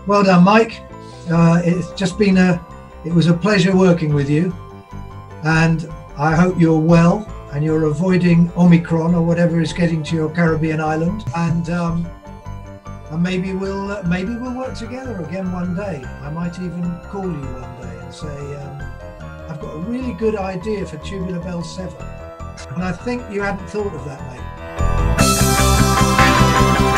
Well done, Mike. It was a pleasure working with you, and I hope you're well and you're avoiding Omicron or whatever is getting to your Caribbean island. And maybe we'll work together again one day. I might even call you one day and say, I've got a really good idea for Tubular Bells 7. And I think you hadn't thought of that, mate.